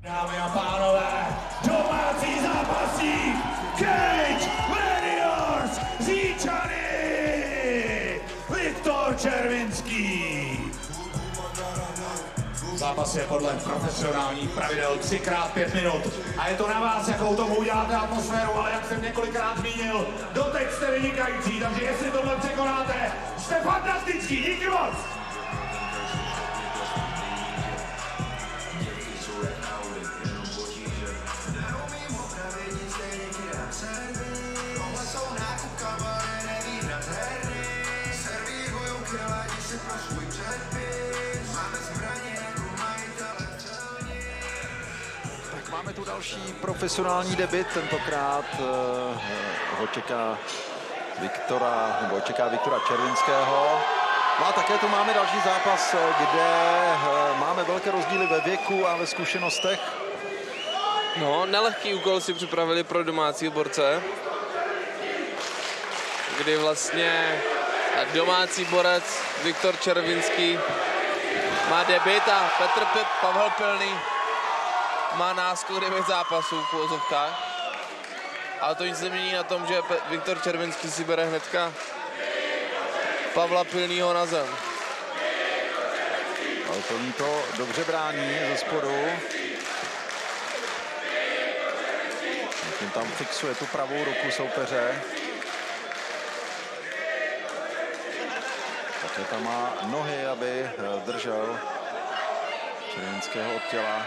Dámy a pánové, domácí zápasník Cage Warriors Říčany Viktor Červinský. Zápas je podle profesionálních pravidel 3x5 minut a je to na vás, jakou tomu uděláte atmosféru, ale jak jsem několikrát zmínil, doteď jste vynikající, takže jestli tohle překonáte, jste fantastický, díky moc! Máme tu další profesionální debut, tentokrát ho čeká Viktora Červinského. No a také tu máme další zápas, kde máme velké rozdíly ve věku a ve zkušenostech. No, nelehký úkol si připravili pro domácí borce, kdy vlastně domácí borec Viktor Červinský má debut a Pavel Pilný má náskok 9 zápasů v uvozovkách. Ale to nic nemění na tom, že Viktor Červinský si bere hnedka Pavla Pilnýho na zem. Ale Pilný to dobře brání ze spodu. Tím tam fixuje tu pravou ruku soupeře. Také tam má nohy, aby držel Červinského od těla.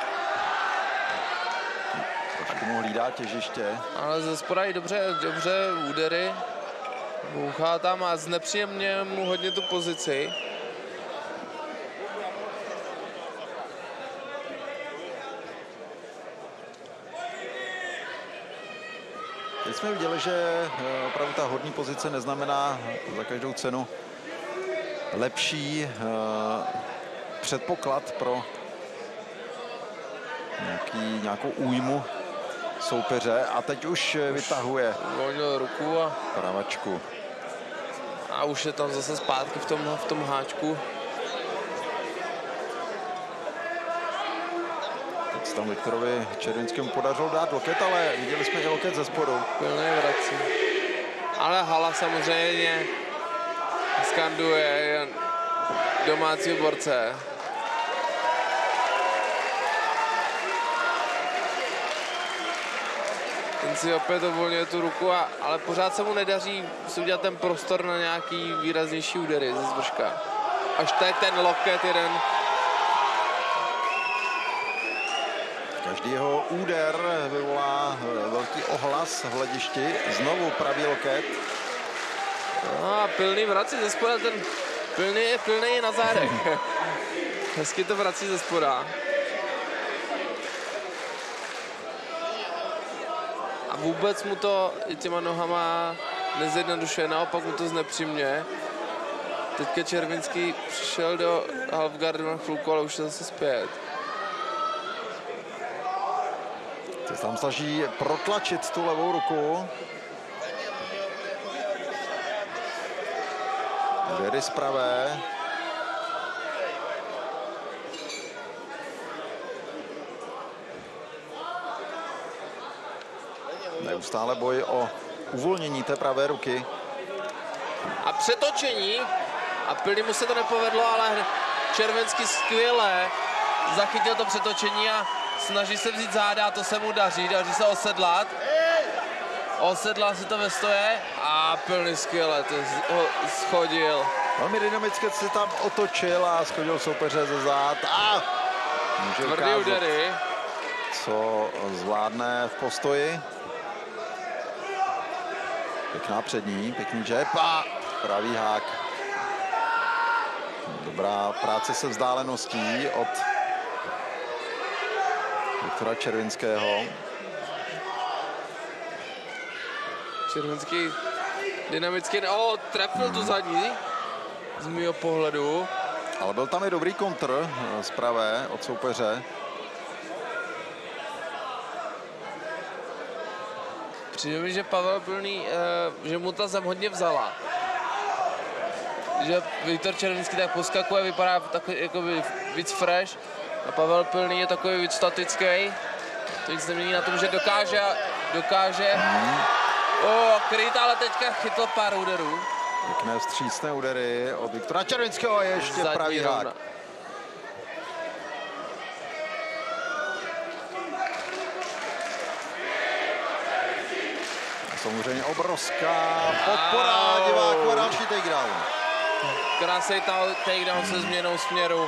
Trošku mu hlídá těžiště. Ale ze spoda i dobře údery. Bouchá tam a znepříjemně mu hodně tu pozici. Teď jsme viděli, že opravdu ta horní pozice neznamená za každou cenu lepší předpoklad pro nějakou újmu soupeře a teď už vytahuje uvolnil ruku a pravačku. A už je tam zase zpátky v tom háčku. Teď se tam Viktorovi Červinskému podařilo dát loket, ale viděli jsme i loket ze spodu. Pilný vrací. Ale hala samozřejmě skanduje domácího borce. Ten si opět uvolňuje tu ruku, ale pořád se mu nedaří si udělat ten prostor na nějaký výraznější údery ze zvrška. Až teď ten loket jeden. Každý jeho úder vyvolá velký ohlas v hledišti. Znovu pravý loket. No a Pilný vrací ze spoda, ten Pilný je na zádech. Hezky to vrací ze spoda. A vůbec mu to i těma nohama nezjednodušuje, naopak mu to znepříjemňuje. Teďka Červinský přišel do halfguardu na chvilku, ale už je zase zpět. Se tam snaží protlačit tu levou ruku. Věry z pravé. Neustále boj o uvolnění té pravé ruky. A přetočení. A Pilnýmu se to nepovedlo, ale Červinský skvěle zachytil to přetočení a snaží se vzít záda, to se mu daří se osedlat. Osedlal si to ve stoje a Pilný skvěle to schodil. Velmi dynamicky se tam otočil a schodil soupeře ze zád a může tvrdý údery. Co zvládne v postoji. Pěkná přední, pěkný jab a pravý hák. Dobrá práce se vzdáleností od Viktora Červinského. Červinský dynamicky, trefil tu zadní z mého pohledu. Ale byl tam i dobrý kontr z pravé od soupeře. Přijde mi, že Pavel Pilný, že mu ta zem hodně vzala. Že Viktor Červinský tak poskakuje, vypadá takový jakoby víc fresh. A Pavel Pilný je takový víc statický. To nic nemění na tom, že dokáže. Kryt, ale teďka chytl pár úderů. Pěkné vstřícné údery od Viktora Červinského a ještě pravý hák. Samozřejmě obrovská podpora diváků a další takedown. Krásný takedown se změnou směru.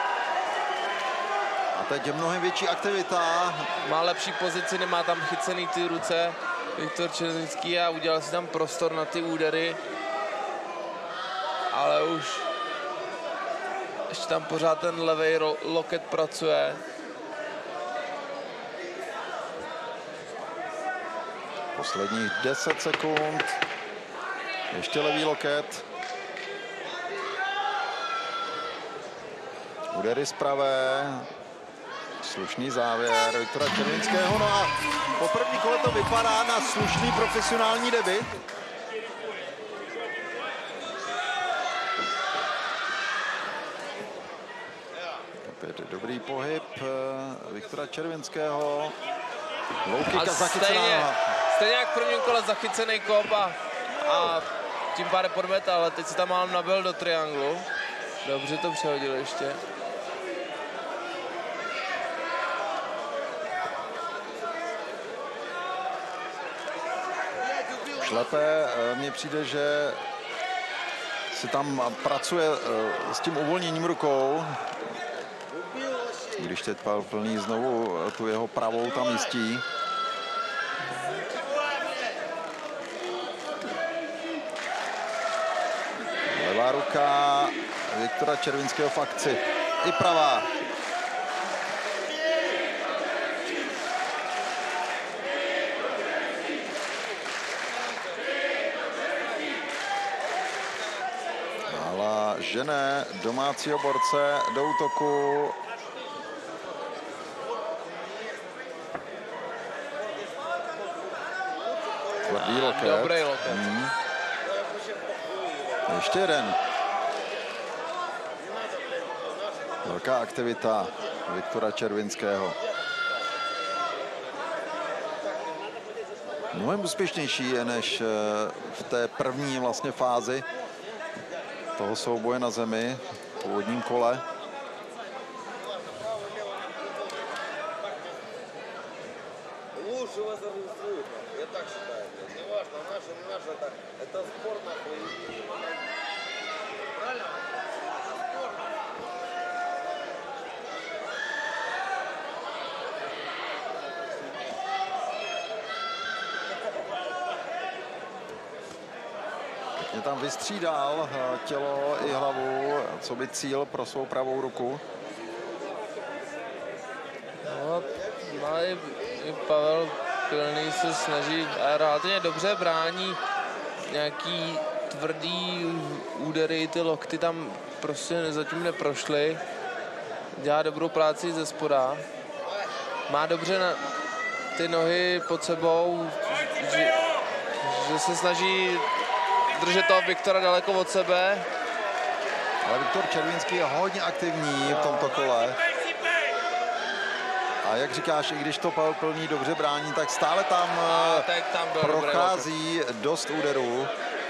A teď je mnohem větší aktivita. Má lepší pozici, nemá tam chycený ty ruce Viktor Červinský a udělal si tam prostor na ty údery. Ale už ještě tam pořád ten levej loket pracuje. Posledních 10 sekund. Ještě levý loket. Údery z pravé. Slušný závěr Viktora Červinského. No a po první kole to vypadá na slušný profesionální debut. Opět dobrý pohyb Viktora Červinského. Low kick a zachycená. Stejně jak v prvním kole zachycený kop a tím pádem podmetal, ale teď se tam málem nabil do trianglu. Dobře to přehodil ještě. Šlepe, mně přijde, že si tam pracuje s tím uvolněním rukou. Když teď Pavel Pilný znovu tu jeho pravou tam jistí. Levá ruka Viktora Červinského v akci. I pravá. Hala žene domácího borce do útoku. Tvrdý loket. Dobrý loket. Ještě jeden. Velká aktivita Viktora Červinského. Mnohem úspěšnější je než v té první vlastně fázi toho souboje na zemi v původním kole. Je tam vystřídal tělo i hlavu, co by cíl pro svou pravou ruku. No, i Pavel Pilný se snaží a relativně dobře brání nějaký tvrdý údery, ty lokty tam prostě zatím neprošly. Dělá dobrou práci ze spoda. Má dobře ty nohy pod sebou, že se snaží držet toho Viktora daleko od sebe. Ale Viktor Červinský je hodně aktivní v tomto kole. A jak říkáš, i když to Pavel Pilný dobře brání, tak stále tam prochází dost úderů.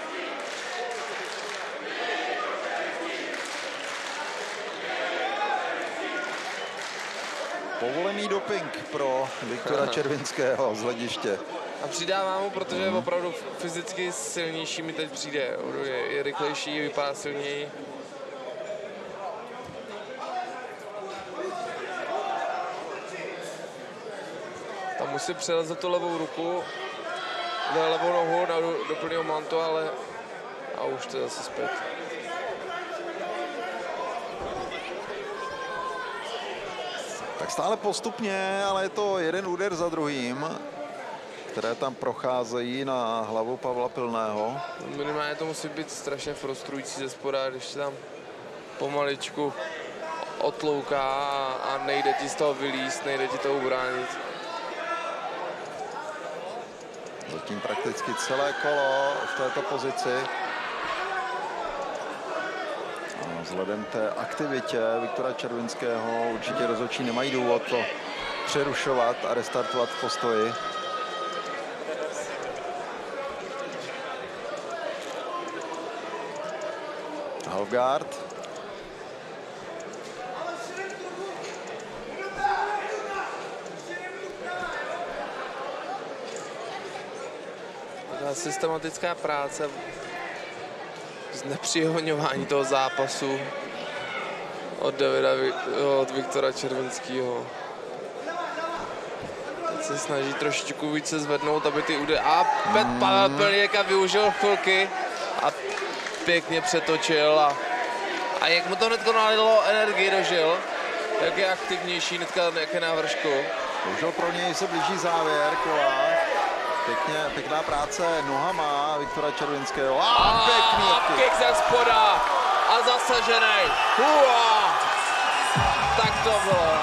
Povolený doping pro Viktora Červinského z hlediště. A přidává mu, protože je opravdu fyzicky silnější, mi teď přijde. Je rychlejší, vypadá silněji. Tam musí přelezat tu levou ruku, levou nohu do plného mantu, ale a už to je zase zpět. Tak stále postupně, ale je to jeden úder za druhým, které tam procházejí na hlavu Pavla Pilného. Minimálně to musí být strašně frustrující ze spoda, když se tam pomaličku otlouká a nejde ti z toho vylízt, nejde ti to ubránit. Zatím prakticky celé kolo v této pozici. A Vzhledem té aktivitě Viktora Červinského určitě rozhodčí nemají důvod to přerušovat a restartovat v postoji. Halfguard. Systematická práce, znepříhodňování toho zápasu od Viktora Červinského. Teď se snaží trošičku více zvednout, aby ty údery... A Pavel Pilněka využil chvilky a pěkně přetočil. A jak mu to hnedko nalilo energii do žil, jak je aktivnější hnedka, jak je na vršku. Bohužel pro něj se blíží závěr kola. Pěkná práce nohama Viktora Červinského. A pěkný kick ze spoda a zasažený. Tak to bylo.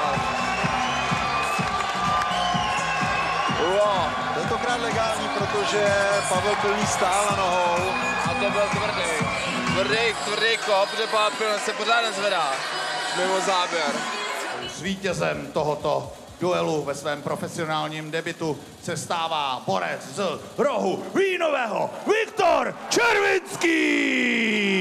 Tentokrát legální, protože Pavel Pilný stál na nohou. A to byl tvrdý kop, že Pavel Pilný se pořád nezvedá mimo záběr. Vítězem tohoto duelu ve svém profesionálním debutu se stává borec z rohu Vínového Viktor Červinský!